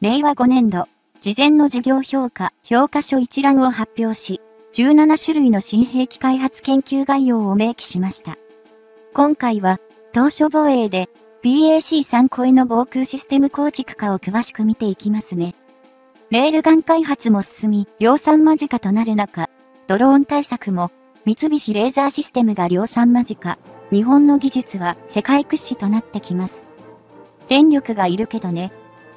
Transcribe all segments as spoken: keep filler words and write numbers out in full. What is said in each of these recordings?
れいわごねんど、事前の事業評価、評価書一覧を発表し、じゅうななしゅるいの新兵器開発研究概要を明記しました。今回は、当初防衛で ピーエーシーさん 超えの防空システム構築化を詳しく見ていきますね。レールガン開発も進み、量産間近となる中、ドローン対策も三菱レーザーシステムが量産間近、日本の技術は世界屈指となってきます。電力がいるけどね。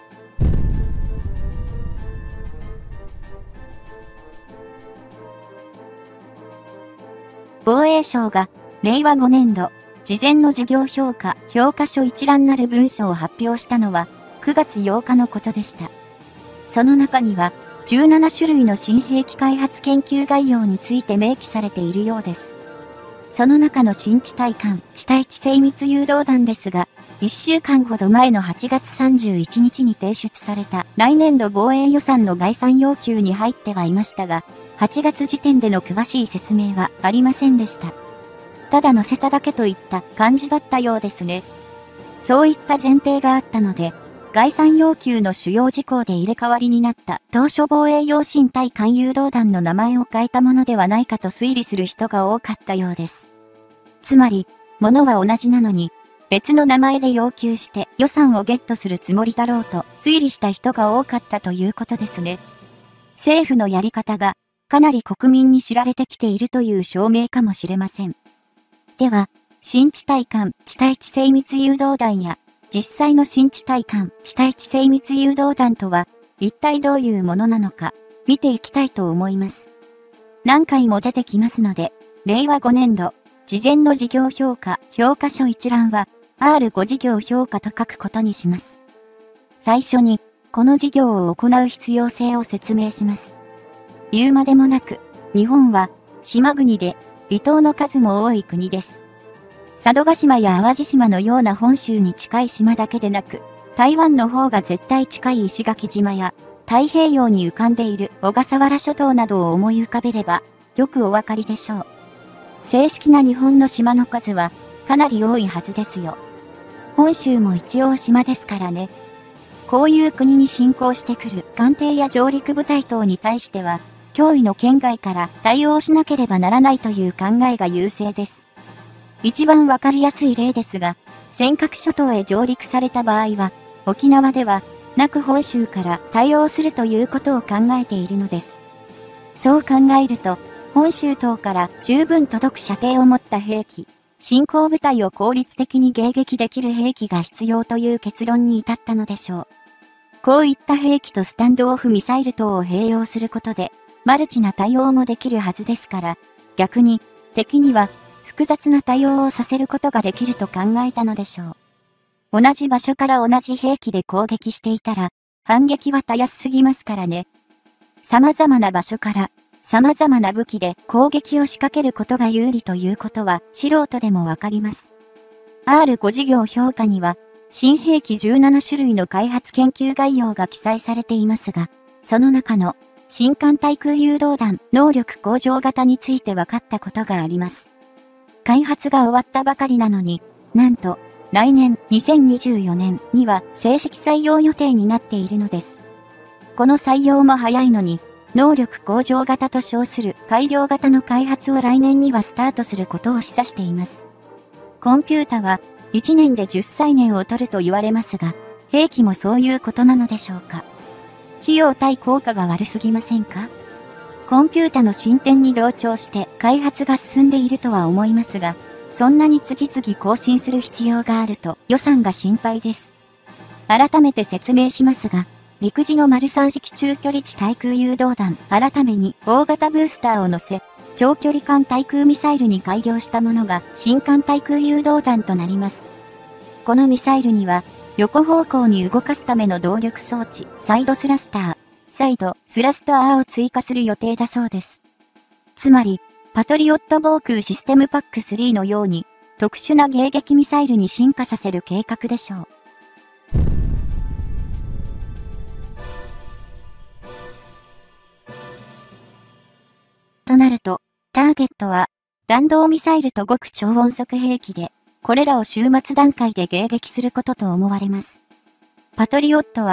防衛省がれいわごねんど、事前の事業評価、評価書一覧なる文書を発表したのはくがつようかのことでした。その中にはじゅうななしゅるいの新兵器開発研究概要について明記されているようです。その中の新地対艦、地対地精密誘導弾ですが、いっしゅうかんほど前のはちがつさんじゅういちにちに提出された来年度防衛予算の概算要求に入ってはいましたが、はちがつ時点での詳しい説明はありませんでした。ただ載せただけといった感じだったようですね。そういった前提があったので、概算要求の主要事項で入れ替わりになった当初防衛用新対艦誘導弾の名前を変えたものではないかと推理する人が多かったようです。つまり、ものは同じなのに、別の名前で要求して予算をゲットするつもりだろうと推理した人が多かったということですね。政府のやり方がかなり国民に知られてきているという証明かもしれません。では、新地対艦、地対地精密誘導弾や、実際の新地対艦、地対地精密誘導弾とは、一体どういうものなのか、見ていきたいと思います。何回も出てきますので、れいわごねんど、事前の事業評価、評価書一覧は、アールご 事業評価と書くことにします。最初に、この事業を行う必要性を説明します。言うまでもなく、日本は、島国で、離島の数も多い国です。佐渡島や淡路島のような本州に近い島だけでなく、台湾の方が絶対近い石垣島や、太平洋に浮かんでいる小笠原諸島などを思い浮かべれば、よくお分かりでしょう。正式な日本の島の数は、かなり多いはずですよ。本州も一応島ですからね。こういう国に侵攻してくる艦艇や上陸部隊等に対しては、脅威の圏外から対応しなければならないという考えが優勢です。一番わかりやすい例ですが、尖閣諸島へ上陸された場合は、沖縄では、なく本州から対応するということを考えているのです。そう考えると、本州等から十分届く射程を持った兵器、侵攻部隊を効率的に迎撃できる兵器が必要という結論に至ったのでしょう。こういった兵器とスタンドオフミサイル等を併用することで、マルチな対応もできるはずですから、逆に敵には複雑な対応をさせることができると考えたのでしょう。同じ場所から同じ兵器で攻撃していたら、反撃はたやすすぎますからね。様々な場所から様々な武器で攻撃を仕掛けることが有利ということは素人でもわかります。アールご 事業評価には、新兵器じゅうななしゅるいの開発研究概要が記載されていますが、その中の新艦対空誘導弾能力向上型について分かったことがあります。開発が終わったばかりなのに、なんと来年にせんにじゅうよねんには正式採用予定になっているのです。この採用も早いのに、能力向上型と称する改良型の開発を来年にはスタートすることを示唆しています。コンピュータはいちねんでじゅっさいねんを取ると言われますが、兵器もそういうことなのでしょうか。費用対効果が悪すぎませんか？コンピュータの進展に同調して開発が進んでいるとは思いますが、そんなに次々更新する必要があると予算が心配です。改めて説明しますが、陸自のマルさん式中距離地対空誘導弾、改めに大型ブースターを乗せ、長距離艦対空ミサイルに改良したものが新艦対空誘導弾となります。このミサイルには、横方向に動かすための動力装置、サイドスラスター、サイドスラスターを追加する予定だそうです。つまり、パトリオット防空システムパックスリーのように、特殊な迎撃ミサイルに進化させる計画でしょう。となると、ターゲットは、弾道ミサイルと極超音速兵器で、これらを終末段階で迎撃することと思われます。パトリオットは、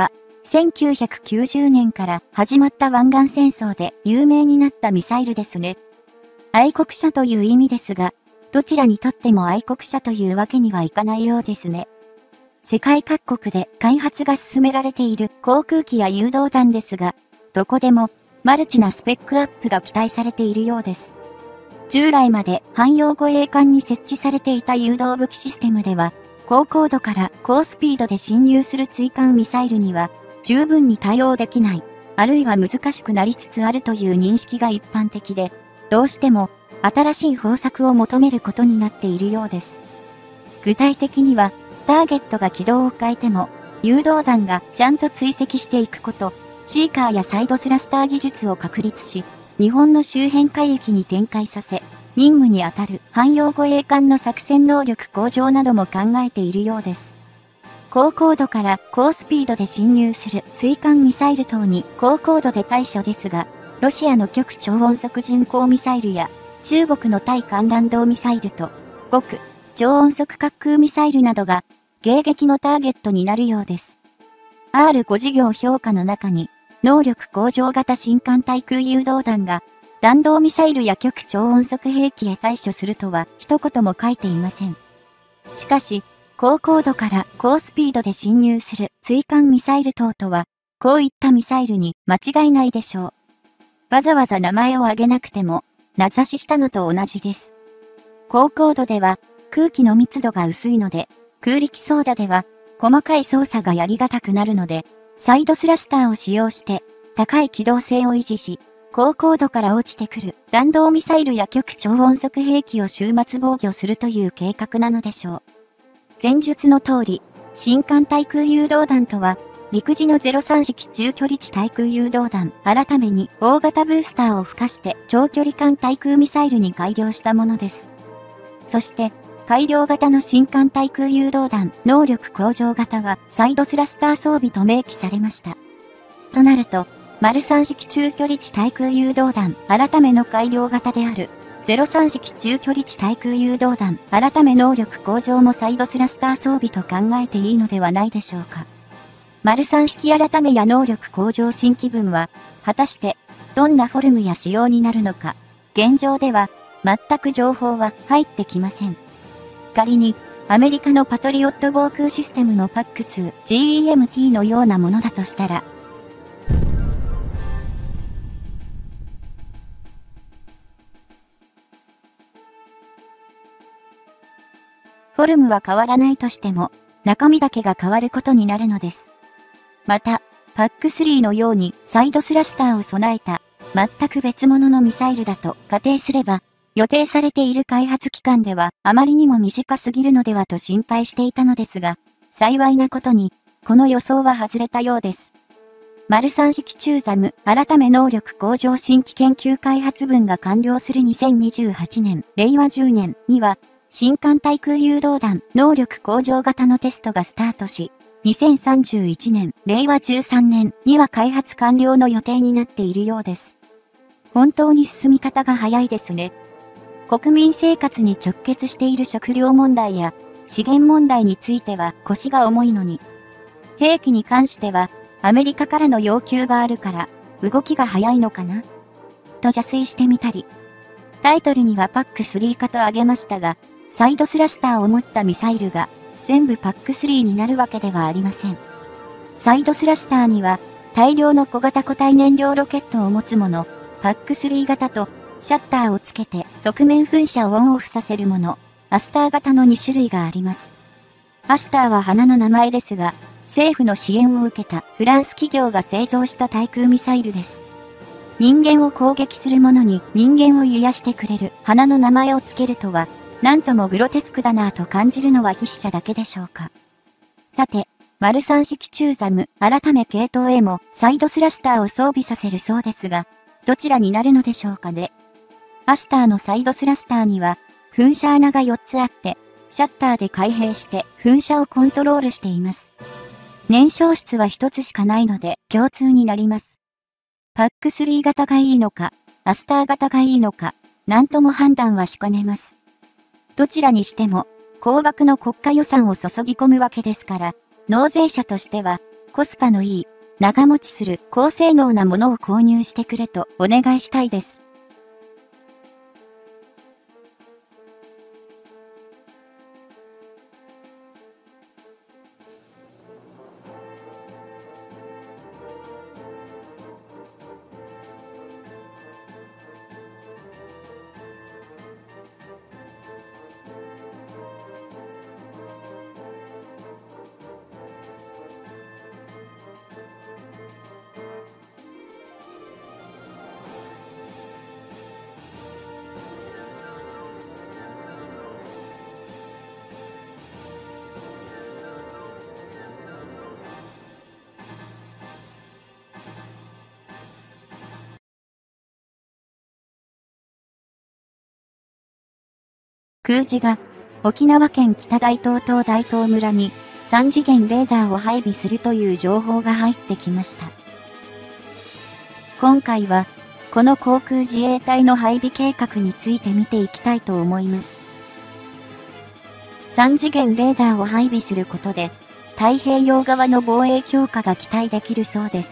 せんきゅうひゃくきゅうじゅうねんから始まった湾岸戦争で有名になったミサイルですね。愛国者という意味ですが、どちらにとっても愛国者というわけにはいかないようですね。世界各国で開発が進められている航空機や誘導弾ですが、どこでもマルチなスペックアップが期待されているようです。従来まで汎用護衛艦に設置されていた誘導武器システムでは、高高度から高スピードで侵入する追艦ミサイルには十分に対応できない、あるいは難しくなりつつあるという認識が一般的で、どうしても新しい方策を求めることになっているようです。具体的には、ターゲットが軌道を変えても、誘導弾がちゃんと追跡していくこと、シーカーやサイドスラスター技術を確立し、日本の周辺海域に展開させ、任務にあたる汎用護衛艦の作戦能力向上なども考えているようです。高高度から高スピードで侵入する追艦ミサイル等に高高度で対処ですが、ロシアの極超音速巡航ミサイルや、中国の対艦弾道ミサイルと、極超音速滑空ミサイルなどが迎撃のターゲットになるようです。アールご 事業評価の中に、能力向上型新艦対空誘導弾が弾道ミサイルや極超音速兵器へ対処するとは一言も書いていません。しかし、高高度から高スピードで侵入する追艦ミサイル等とは、こういったミサイルに間違いないでしょう。わざわざ名前を挙げなくても、名指ししたのと同じです。高高度では空気の密度が薄いので、空力操舵では細かい操作がやりがたくなるので、サイドスラスターを使用して高い機動性を維持し、高高度から落ちてくる弾道ミサイルや極超音速兵器を終末防御するという計画なのでしょう。前述の通り、新艦対空誘導弾とは、陸自のゼロさん式中距離地対空誘導弾、改めに大型ブースターを付加して長距離艦対空ミサイルに改良したものです。そして、改良型の新艦対空誘導弾、能力向上型はサイドスラスター装備と明記されました。となると、マルさん式中距離地対空誘導弾、改めの改良型である、ゼロさん式中距離地対空誘導弾、改め能力向上もサイドスラスター装備と考えていいのではないでしょうか。マルさん式改めや能力向上新規分は、果たして、どんなフォルムや仕様になるのか、現状では、全く情報は入ってきません。仮に、アメリカのパトリオット防空システムのパックツー ジーイーエムティー のようなものだとしたら、フォルムは変わらないとしても、中身だけが変わることになるのです。また、パックスリー のようにサイドスラスターを備えた、全く別物のミサイルだと仮定すれば、予定されている開発期間ではあまりにも短すぎるのではと心配していたのですが、幸いなことに、この予想は外れたようです。マルさん式中ザム、改め能力向上新規研究開発分が完了するにせんにじゅうはちねん、れいわじゅうねんには、新艦対空誘導弾、能力向上型のテストがスタートし、にせんさんじゅういちねん、れいわじゅうさんねんには開発完了の予定になっているようです。本当に進み方が早いですね。国民生活に直結している食料問題や資源問題については腰が重いのに、兵器に関してはアメリカからの要求があるから動きが早いのかなと邪推してみたり、タイトルにはパックスリー化と挙げましたが、サイドスラスターを持ったミサイルが全部パックスリーになるわけではありません。サイドスラスターには大量の小型固体燃料ロケットを持つもの、パックスリー型とシャッターをつけて側面噴射をオンオフさせるもの、アスター型のに種類があります。アスターは花の名前ですが、政府の支援を受けたフランス企業が製造した対空ミサイルです。人間を攻撃するものに人間を揺やしてくれる花の名前をつけるとは、なんともグロテスクだなぁと感じるのは筆者だけでしょうか。さて、マルさん式中ザム、改め系統へもサイドスラスターを装備させるそうですが、どちらになるのでしょうかね。アスターのサイドスラスターには、噴射穴がよっつあって、シャッターで開閉して噴射をコントロールしています。燃焼室はひとつしかないので共通になります。パックスリー型がいいのか、アスター型がいいのか、なんとも判断はしかねます。どちらにしても、高額の国家予算を注ぎ込むわけですから、納税者としては、コスパのいい、 長持ちする高性能なものを購入してくれとお願いしたいです。空自が沖縄県北大東島大東村にさん次元レーダーを配備するという情報が入ってきました。今回はこの航空自衛隊の配備計画について見ていきたいと思います。さん次元レーダーを配備することで太平洋側の防衛強化が期待できるそうです。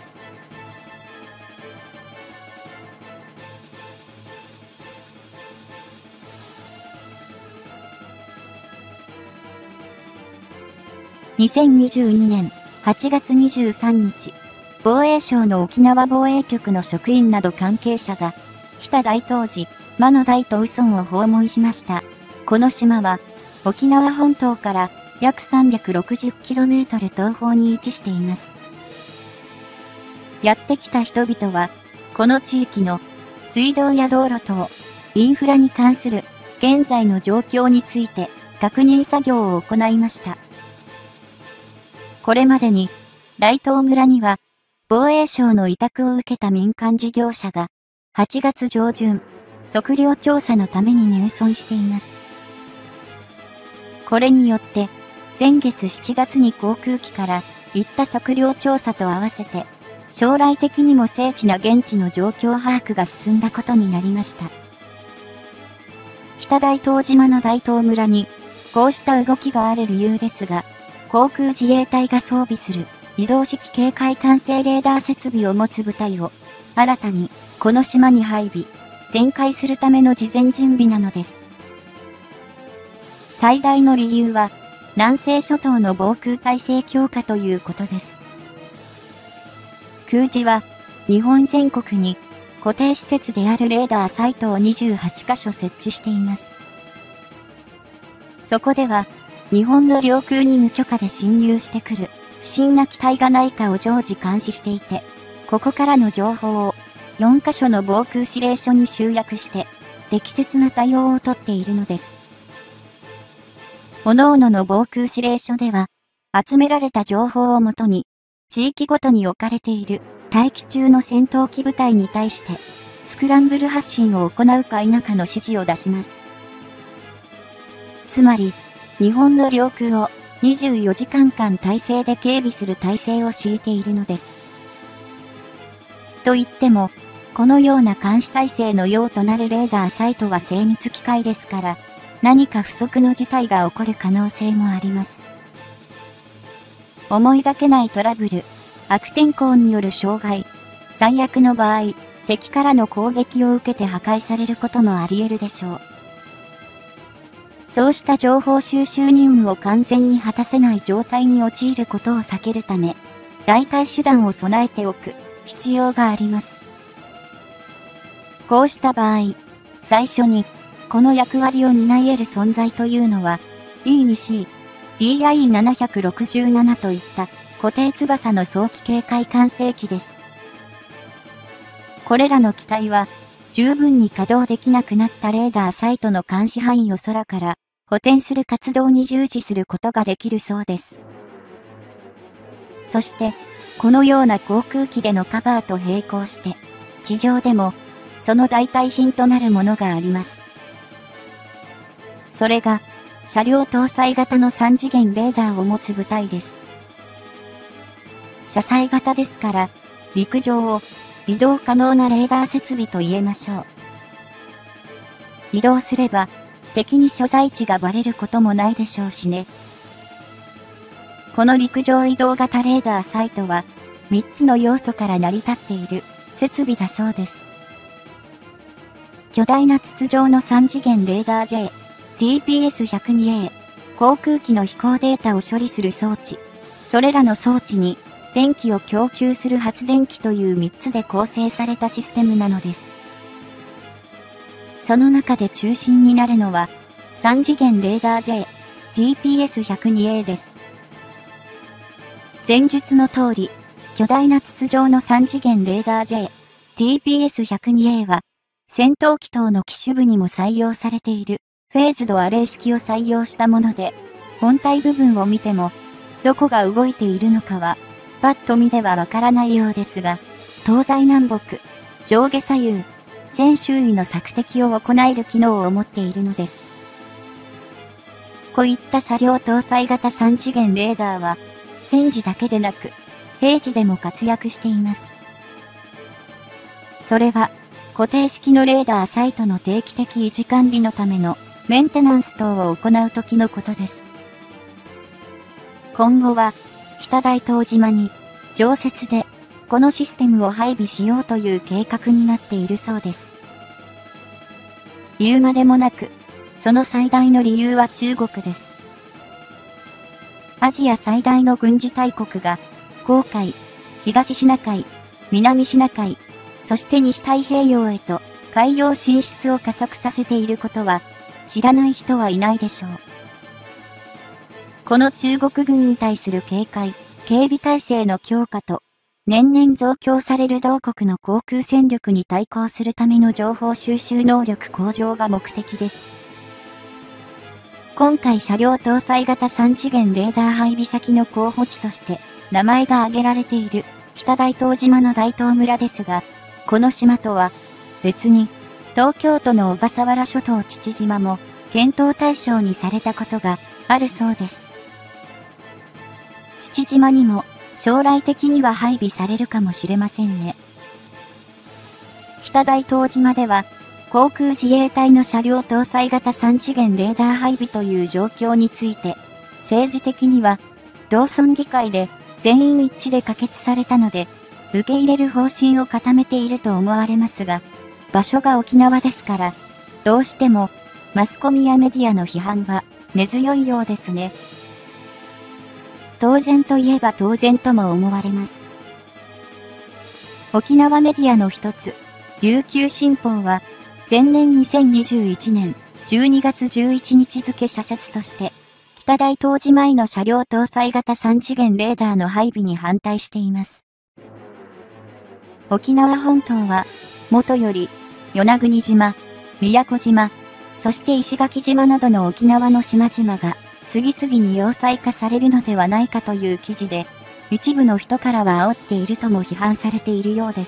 にせんにじゅうにねんはちがつにじゅうさんにち、防衛省の沖縄防衛局の職員など関係者が、北大東寺、間の大と宇村を訪問しました。この島は、沖縄本島から約 さんびゃくろくじゅっキロメートル 東方に位置しています。やってきた人々は、この地域の水道や道路等、インフラに関する現在の状況について確認作業を行いました。これまでに、大東村には、防衛省の委託を受けた民間事業者が、はちがつじょうじゅん、測量調査のために入村しています。これによって、前月しちがつに航空機から行った測量調査と合わせて、将来的にも精緻な現地の状況把握が進んだことになりました。北大東島の大東村に、こうした動きがある理由ですが、航空自衛隊が装備する移動式警戒管制レーダー設備を持つ部隊を新たにこの島に配備、展開するための事前準備なのです。最大の理由は南西諸島の防空体制強化ということです。空自は日本全国に固定施設であるレーダーサイトをにじゅうはちかしょ設置しています。そこでは日本の領空に無許可で侵入してくる不審な機体がないかを常時監視していて、ここからの情報をよんかしょの防空指令所に集約して適切な対応をとっているのです。各々の防空指令所では集められた情報をもとに地域ごとに置かれている待機中の戦闘機部隊に対してスクランブル発進を行うか否かの指示を出します。つまり、日本の領空をにじゅうよじかんかん体制で警備する体制を敷いているのです。と言っても、このような監視体制の用となるレーダーサイトは精密機械ですから、何か不測の事態が起こる可能性もあります。思いがけないトラブル、悪天候による障害、最悪の場合、敵からの攻撃を受けて破壊されることもあり得るでしょう。そうした情報収集任務を完全に果たせない状態に陥ることを避けるため、代替手段を備えておく必要があります。こうした場合、最初にこの役割を担い得る存在というのは、イーにシー、ディーアイななろくなな といった固定翼の早期警戒管制機です。これらの機体は、十分に稼働できなくなったレーダーサイトの監視範囲を空から補填する活動に従事することができるそうです。そして、このような航空機でのカバーと並行して、地上でもその代替品となるものがあります。それが、車両搭載型のさん次元レーダーを持つ部隊です。車載型ですから、陸上を移動可能なレーダー設備と言えましょう。移動すれば、敵に所在地がバレることもないでしょうしね。この陸上移動型レーダーサイトは、 みっつの要素から成り立っている設備だそうです。巨大な筒状のさん次元レーダー ジェイ、ティーピーエスひゃくにエー、航空機の飛行データを処理する装置、それらの装置に電気を供給する発電機というみっつで構成されたシステムなのです。その中で中心になるのはさん次元レーダー ジェイ、ティーピーエスひゃくにエー です。前述の通り、巨大な筒状のさん次元レーダー ジェイ、ティーピーエスひゃくにエー は、戦闘機等の機種部にも採用されているフェーズドアレイ式を採用したもので、本体部分を見ても、どこが動いているのかは、パッと見ではわからないようですが、東西南北、上下左右、全周囲の索敵を行える機能を持っているのです。こういった車両搭載型さん次元レーダーは、戦時だけでなく、平時でも活躍しています。それは、固定式のレーダーサイトの定期的維持管理のためのメンテナンス等を行う時のことです。今後は、北大東島に、常設で、このシステムを配備しようという計画になっているそうです。言うまでもなく、その最大の理由は中国です。アジア最大の軍事大国が、黄海、東シナ海、南シナ海、そして西太平洋へと海洋進出を加速させていることは、知らない人はいないでしょう。この中国軍に対する警戒、警備体制の強化と、年々増強される同国の航空戦力に対抗するための情報収集能力向上が目的です。今回車両搭載型さん次元レーダー配備先の候補地として名前が挙げられている北大東島の大東村ですが、この島とは別に東京都の小笠原諸島父島も検討対象にされたことがあるそうです。父島にも将来的には配備されるかもしれませんね。北大東島では航空自衛隊の車両搭載型さん次元レーダー配備という状況について、政治的には、同村議会で全員一致で可決されたので、受け入れる方針を固めていると思われますが、場所が沖縄ですから、どうしても、マスコミやメディアの批判が根強いようですね。当然といえば当然とも思われます。沖縄メディアの一つ、琉球新報は、前年にせんにじゅういちねんじゅうにがつじゅういちにち付社説として、北大東島への車両搭載型さん次元レーダーの配備に反対しています。沖縄本島は、もとより、与那国島、宮古島、そして石垣島などの沖縄の島々が、次々に要塞化されるのではないかという記事で、一部の人からは煽っているとも批判されているようです。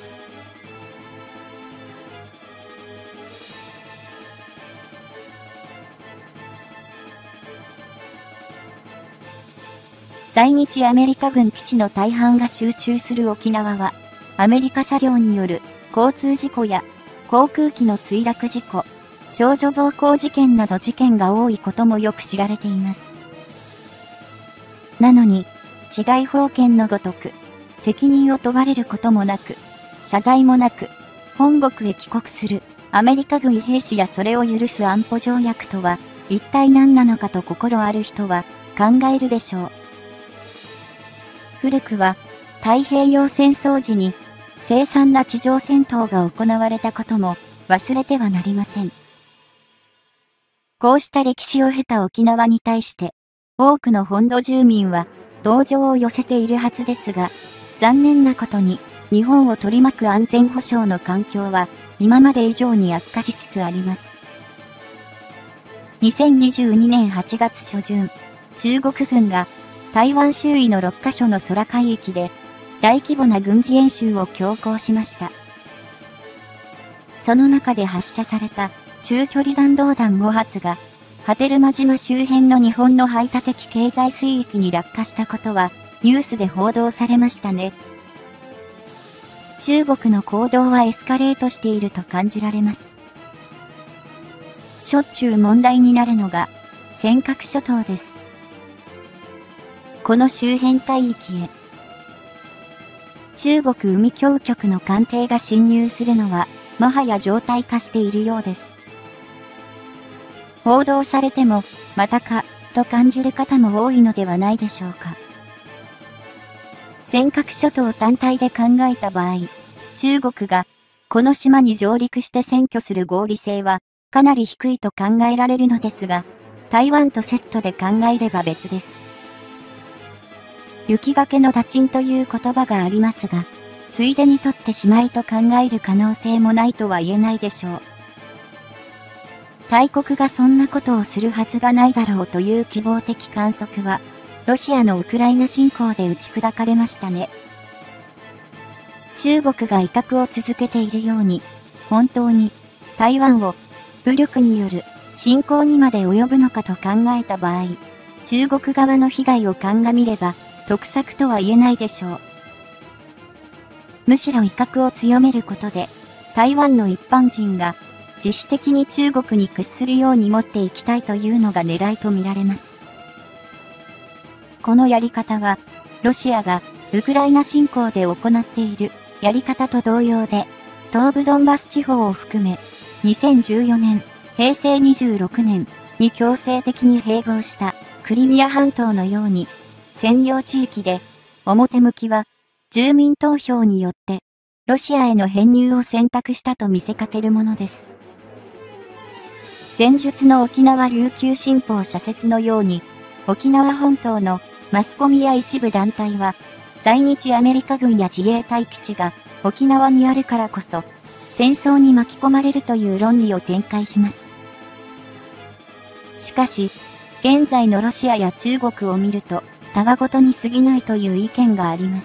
在日アメリカ軍基地の大半が集中する沖縄は、アメリカ車両による交通事故や航空機の墜落事故、少女暴行事件など事件が多いこともよく知られています。なのに、治外法権のごとく、責任を問われることもなく、謝罪もなく、本国へ帰国するアメリカ軍兵士やそれを許す安保条約とは、一体何なのかと心ある人は考えるでしょう。古くは太平洋戦争時に凄惨な地上戦闘が行われたことも忘れてはなりません。こうした歴史を経た沖縄に対して多くの本土住民は同情を寄せているはずですが、残念なことに日本を取り巻く安全保障の環境は今まで以上に悪化しつつあります。にせんにじゅうにねんはちがつしょじゅん、中国軍が台湾周囲のろっかしょの空海域で大規模な軍事演習を強行しました。その中で発射された中距離弾道弾ごはつが波照間島周辺の日本の排他的経済水域に落下したことはニュースで報道されましたね。中国の行動はエスカレートしていると感じられます。しょっちゅう問題になるのが尖閣諸島です。この周辺海域へ中国海峡局の艦艇が侵入するのは、もはや常態化しているようです。報道されても、またか、と感じる方も多いのではないでしょうか。尖閣諸島単体で考えた場合、中国が、この島に上陸して占拠する合理性は、かなり低いと考えられるのですが、台湾とセットで考えれば別です。雪崖の打賃という言葉がありますが、ついでに取ってしまいと考える可能性もないとは言えないでしょう。大国がそんなことをするはずがないだろうという希望的観測は、ロシアのウクライナ侵攻で打ち砕かれましたね。中国が威嚇を続けているように、本当に台湾を武力による侵攻にまで及ぶのかと考えた場合、中国側の被害を鑑みれば得策とは言えないでしょう。むしろ威嚇を強めることで、台湾の一般人が自主的に中国に屈するように持っていきたいというのが狙いと見られます。このやり方は、ロシアがウクライナ侵攻で行っているやり方と同様で、東部ドンバス地方を含め、にせんじゅうよねん、へいせいにじゅうろくねんに強制的に併合したクリミア半島のように、占領地域で表向きは住民投票によってロシアへの編入を選択したと見せかけるものです。前述の沖縄琉球新報社説のように、沖縄本島のマスコミや一部団体は、在日アメリカ軍や自衛隊基地が沖縄にあるからこそ、戦争に巻き込まれるという論理を展開します。しかし、現在のロシアや中国を見ると、たわごとに過ぎないという意見があります。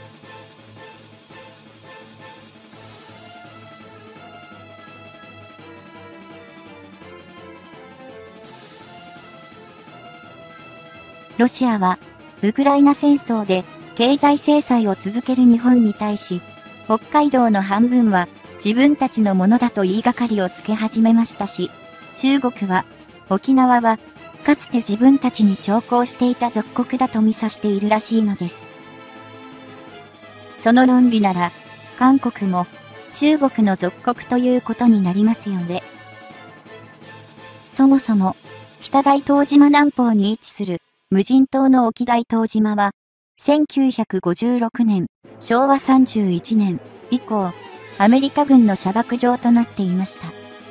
ロシアは、ウクライナ戦争で経済制裁を続ける日本に対し、北海道の半分は自分たちのものだと言いがかりをつけ始めましたし、中国は、沖縄は、かつて自分たちに徴工していた属国だと見さしているらしいのです。その論理なら、韓国も中国の属国ということになりますよね。そもそも、北大東島南方に位置する無人島の沖大東島は、せんきゅうひゃくごじゅうろくねん、しょうわさんじゅういちねん以降、アメリカ軍の射爆場となっていました。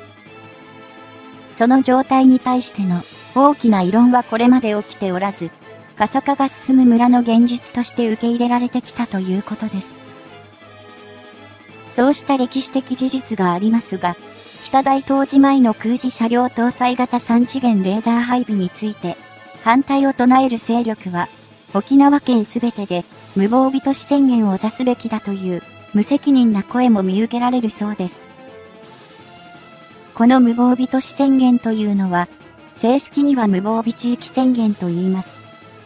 その状態に対しての大きな異論はこれまで起きておらず、過疎化が進む村の現実として受け入れられてきたということです。そうした歴史的事実がありますが、北大東島への空自車両搭載型さん次元レーダー配備について、反対を唱える勢力は、沖縄県すべてで無防備都市宣言を出すべきだという無責任な声も見受けられるそうです。この無防備都市宣言というのは、正式には無防備地域宣言と言います。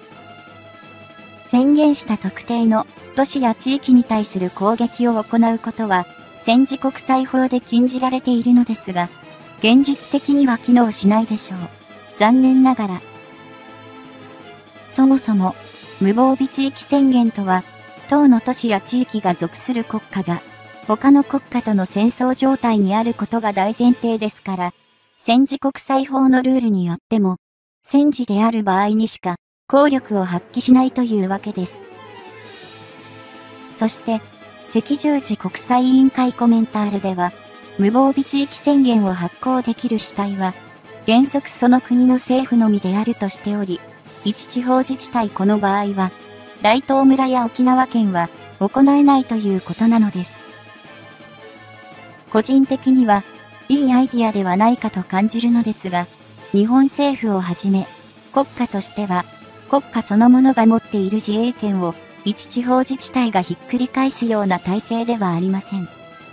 宣言した特定の都市や地域に対する攻撃を行うことは、戦時国際法で禁じられているのですが、現実的には機能しないでしょう。残念ながら。そもそも、無防備地域宣言とは、当の都市や地域が属する国家が、他の国家との戦争状態にあることが大前提ですから、戦時国際法のルールによっても、戦時である場合にしか、効力を発揮しないというわけです。そして、赤十字国際委員会コメンタールでは、無防備地域宣言を発行できる主体は、原則その国の政府のみであるとしており、一地方自治体この場合は、大東村や沖縄県は行えないということなのです。個人的には、いいアイディアではないかと感じるのですが、日本政府をはじめ、国家としては、国家そのものが持っている自衛権を、一地方自治体がひっくり返すような体制ではありません。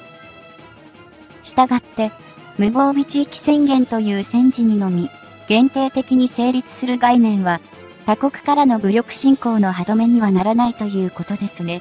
したがって、無防備地域宣言という戦時にのみ、限定的に成立する概念は、他国からの武力侵攻の歯止めにはならないということですね。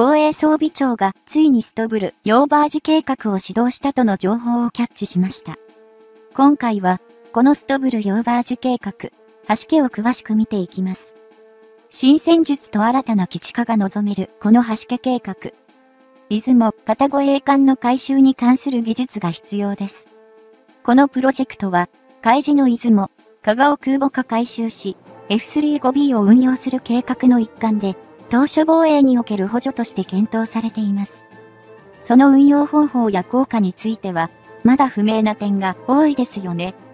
防衛装備庁がついにストブル・ヨーバージ計画を始動したとの情報をキャッチしました。今回は、このストブル・ヨーバージ計画、橋家を詳しく見ていきます。新戦術と新たな基地化が望めるこの橋家計画。出雲、片護衛艦の改修に関する技術が必要です。このプロジェクトは、海自の出雲、加賀を空母化改修し、エフスリーファイブビー を運用する計画の一環で、島嶼防衛における補助として検討されています。その運用方法や効果については、まだ不明な点が多いですよね。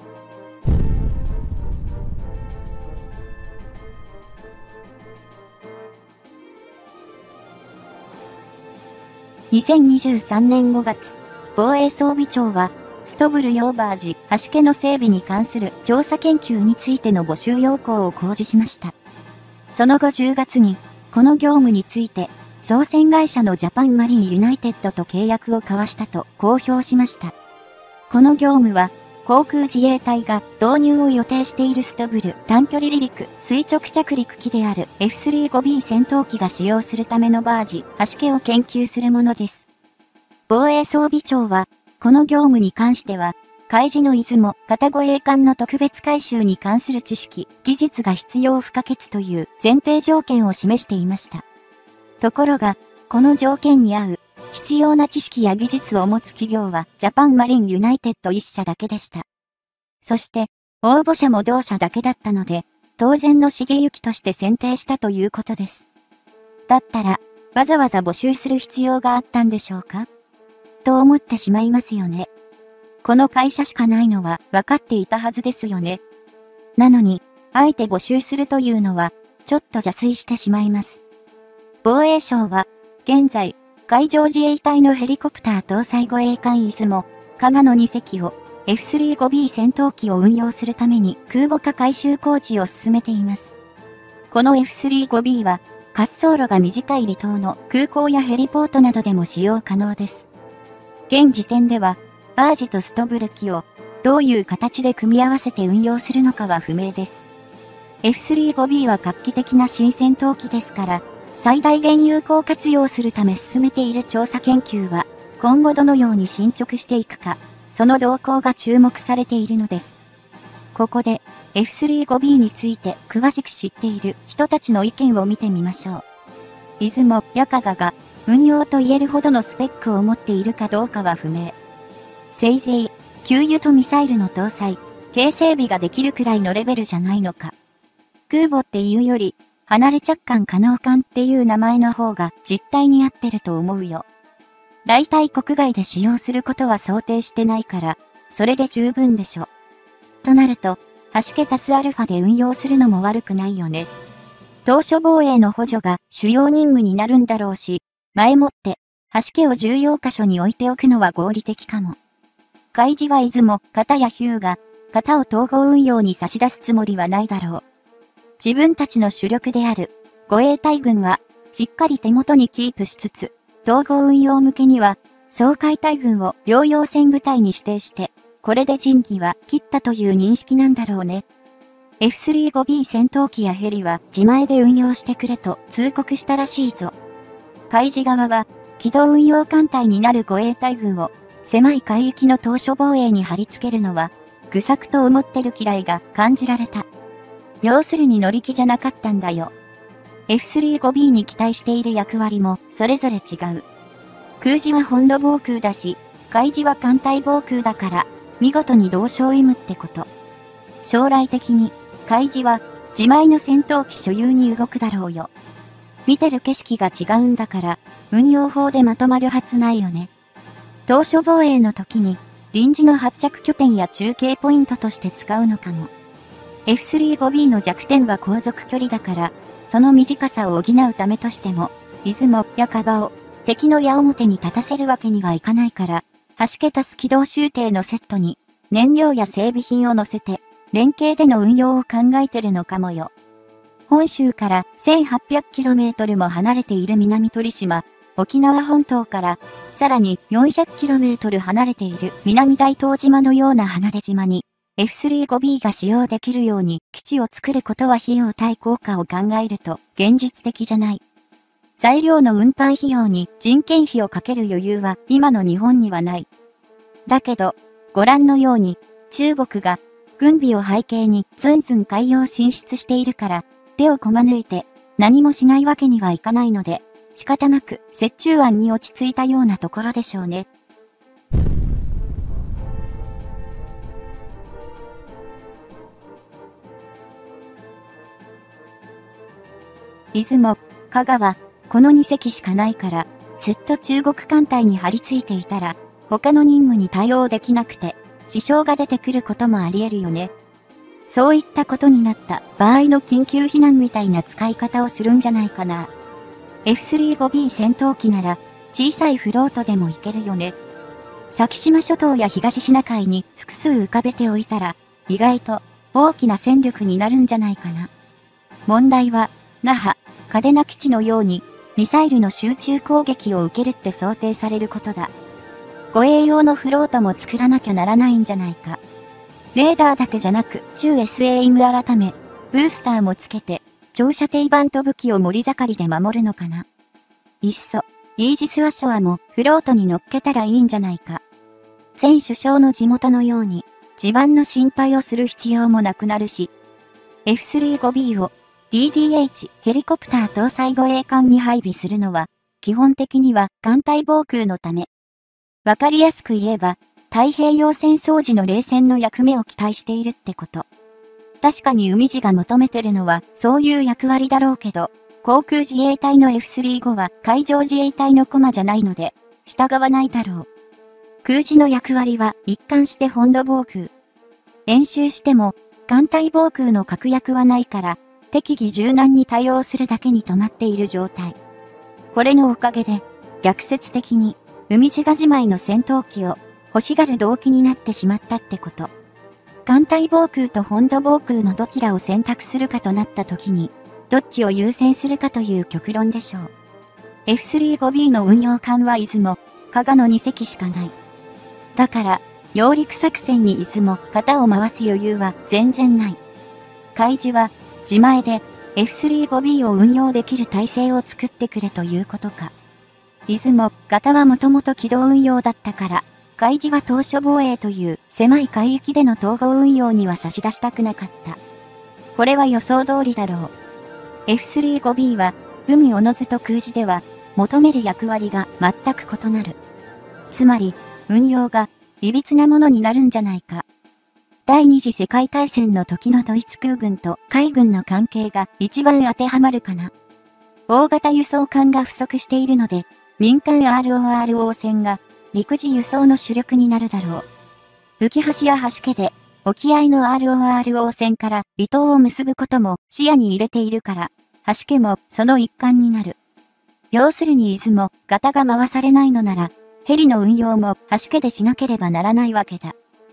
にせんにじゅうさんねんごがつ、防衛装備庁は、ストブル・ヨーバージ、橋家の整備に関する調査研究についての募集要項を公示しました。その後じゅうがつに、この業務について、造船会社のジャパンマリンユナイテッドと契約を交わしたと公表しました。この業務は、航空自衛隊が導入を予定しているストブル短距離離陸垂直着陸機である エフスリーファイブビー 戦闘機が使用するためのバージ、橋家を研究するものです。防衛装備庁は、この業務に関しては、海自の出雲、片護衛艦の特別改修に関する知識、技術が必要不可欠という前提条件を示していました。ところが、この条件に合う、必要な知識や技術を持つ企業は、ジャパンマリンユナイテッドいっ社だけでした。そして、応募者も同社だけだったので、当然の茂行として選定したということです。だったら、わざわざ募集する必要があったんでしょうか？と思ってしまいますよね。この会社しかないのは分かっていたはずですよね。なのに、あえて募集するというのは、ちょっと邪推してしまいます。防衛省は、現在、海上自衛隊のヘリコプター搭載護衛艦出雲、加賀のに隻を エフスリーファイブビー 戦闘機を運用するために空母化改修工事を進めています。この エフスリーファイブビー は、滑走路が短い離島の空港やヘリポートなどでも使用可能です。現時点では、バージとストブル機をどういう形で組み合わせて運用するのかは不明です。エフスリーファイブビー は画期的な新戦闘機ですから、最大限有効活用するため進めている調査研究は、今後どのように進捗していくか、その動向が注目されているのです。ここで、エフスリーファイブビー について詳しく知っている人たちの意見を見てみましょう。出雲や加賀が運用と言えるほどのスペックを持っているかどうかは不明。せいぜい、給油とミサイルの搭載、軽整備ができるくらいのレベルじゃないのか。空母っていうより、離れ着艦可能艦っていう名前の方が実態に合ってると思うよ。大体国外で使用することは想定してないから、それで十分でしょ。となると、橋家足すアルファで運用するのも悪くないよね。島嶼防衛の補助が主要任務になるんだろうし、前もって、橋家を重要箇所に置いておくのは合理的かも。海自は出雲、片や日向、片を統合運用に差し出すつもりはないだろう。自分たちの主力である護衛隊軍はしっかり手元にキープしつつ、統合運用向けには掃海隊軍を両用戦部隊に指定して、これで陣旗は切ったという認識なんだろうね。エフスリーファイブビー 戦闘機やヘリは自前で運用してくれと通告したらしいぞ。海自側は機動運用艦隊になる護衛隊軍を狭い海域の島嶼防衛に貼り付けるのは愚策と思ってる嫌いが感じられた。要するに乗り気じゃなかったんだよ。エフスリーファイブビー に期待している役割もそれぞれ違う。空自は本土防空だし、海自は艦隊防空だから、見事に同床異夢ってこと。将来的に、海自は自前の戦闘機所有に動くだろうよ。見てる景色が違うんだから、運用法でまとまるはずないよね。島嶼防衛の時に、臨時の発着拠点や中継ポイントとして使うのかも。エフスリーファイブビー の弱点は航続距離だから、その短さを補うためとしても、出雲や加賀を敵の矢面に立たせるわけにはいかないから、橋家足す機動終艇のセットに燃料や整備品を乗せて、連携での運用を考えてるのかもよ。本州からせんはっぴゃくキロメートルも離れている南鳥島、沖縄本島からさらによんひゃくキロメートル離れている南大東島のような離れ島に、エフスリーファイブビー が使用できるように基地を作ることは費用対効果を考えると現実的じゃない。 材料の運搬費用に人件費をかける余裕は今の日本にはない。だけど、ご覧のように、中国が軍備を背景にずんずん海洋進出しているから、手をこま抜いて何もしないわけにはいかないので、仕方なく折衷案に落ち着いたようなところでしょうね。出雲、香川、このに隻しかないから、ずっと中国艦隊に張り付いていたら、他の任務に対応できなくて、支障が出てくることもあり得るよね。そういったことになった場合の緊急避難みたいな使い方をするんじゃないかな。エフスリーファイブビー 戦闘機なら、小さいフロートでも行けるよね。先島諸島や東シナ海に複数浮かべておいたら、意外と大きな戦力になるんじゃないかな。問題は、那覇、嘉手納基地のように、ミサイルの集中攻撃を受けるって想定されることだ。護衛用のフロートも作らなきゃならないんじゃないか。レーダーだけじゃなく、中 エスエーエム 改め、ブースターもつけて、長射程版と武器を盛り盛りで守るのかな。いっそ、イージス・アショアもフロートに乗っけたらいいんじゃないか。前首相の地元のように、地盤の心配をする必要もなくなるし、エフスリーファイブビー を ディーディーエイチ ヘリコプター搭載護衛艦に配備するのは、基本的には艦隊防空のため。わかりやすく言えば、太平洋戦争時の冷戦の役目を期待しているってこと。確かに海自が求めてるのはそういう役割だろうけど、航空自衛隊の エフスリーファイブ は海上自衛隊の駒じゃないので、従わないだろう。空自の役割は一貫して本土防空。演習しても、艦隊防空の確約はないから、適宜柔軟に対応するだけに止まっている状態。これのおかげで、逆説的に、海自が自前の戦闘機を欲しがる動機になってしまったってこと。艦隊防空と本土防空のどちらを選択するかとなった時に、どっちを優先するかという極論でしょう。エフスリーファイブビー の運用艦は出雲、加賀のに隻しかない。だから、揚陸作戦に出雲、型を回す余裕は全然ない。海自は、自前で エフスリーファイブビー を運用できる体制を作ってくれということか。出雲、型はもともと軌道運用だったから、海自は島嶼防衛という狭い海域での統合運用には差し出したくなかった。これは予想通りだろう。エフスリーファイブビー は、海おのずと空自では、求める役割が全く異なる。つまり、運用が、いびつなものになるんじゃないか。第二次世界大戦の時のドイツ空軍と海軍の関係が一番当てはまるかな。大型輸送艦が不足しているので、民間 アールオーアールオー 船が陸自輸送の主力になるだろう。浮橋や橋家で沖合の アールオーアールオー 船から離島を結ぶことも視野に入れているから、橋家もその一環になる。要するに出雲、型が回されないのなら、ヘリの運用も橋家でしなければならないわけだ。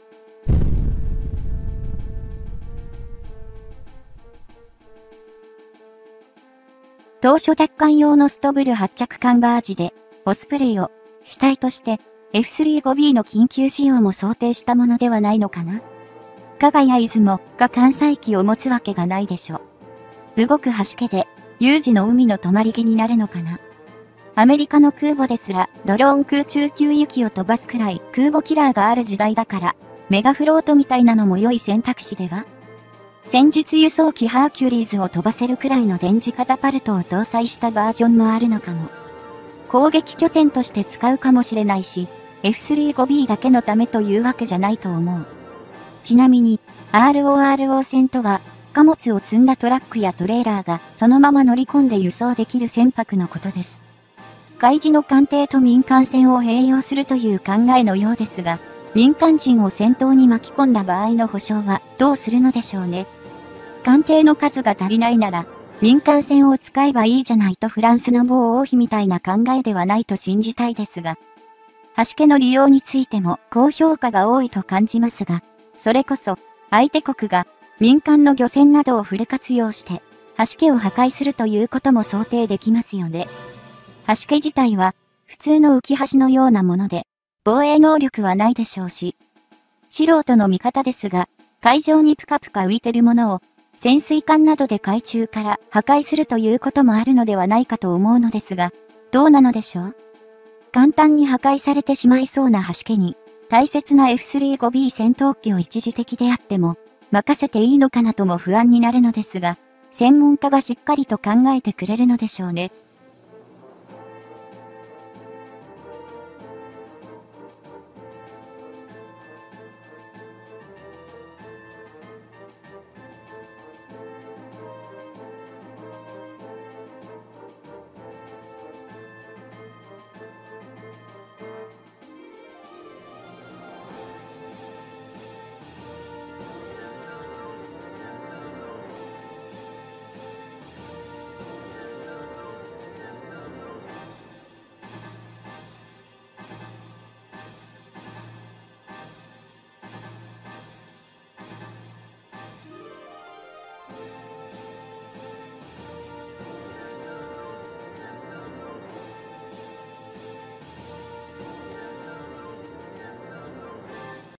当初奪還用のストブル発着艦バージで、オスプレイを主体として エフスリーファイブビー の緊急使用も想定したものではないのかな。加賀や出雲が艦載機を持つわけがないでしょ。動く橋家で有事の海の止まり木になるのかな。アメリカの空母ですらドローン空中給油機を飛ばすくらい空母キラーがある時代だから、メガフロートみたいなのも良い選択肢では。戦術輸送機ハーキュリーズを飛ばせるくらいの電磁カタパルトを搭載したバージョンもあるのかも。攻撃拠点として使うかもしれないし、エフスリーファイブビー だけのためというわけじゃないと思う。ちなみに、アールオーアールオー 船とは、貨物を積んだトラックやトレーラーがそのまま乗り込んで輸送できる船舶のことです。海自の艦艇と民間船を併用するという考えのようですが、民間人を戦闘に巻き込んだ場合の保障はどうするのでしょうね。艦艇の数が足りないなら、民間船を使えばいいじゃないとフランスの某王妃みたいな考えではないと信じたいですが、橋家の利用についても高評価が多いと感じますが、それこそ相手国が民間の漁船などをフル活用して橋家を破壊するということも想定できますよね。橋家自体は普通の浮き橋のようなもので防衛能力はないでしょうし、素人の見方ですが、海上にぷかぷか浮いてるものを潜水艦などで海中から破壊するということもあるのではないかと思うのですが、どうなのでしょう？簡単に破壊されてしまいそうな橋家に、大切な エフスリーファイブビー 戦闘機を一時的であっても、任せていいのかなとも不安になるのですが、専門家がしっかりと考えてくれるのでしょうね。